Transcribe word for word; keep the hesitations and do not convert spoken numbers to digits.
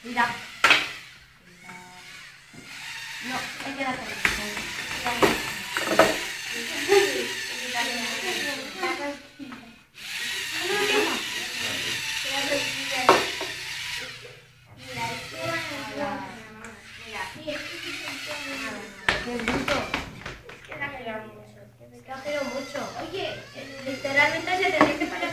Mira. No, hay que darle. Qué bruto. Es que exagero mucho. Oye, literalmente se tendría que parar.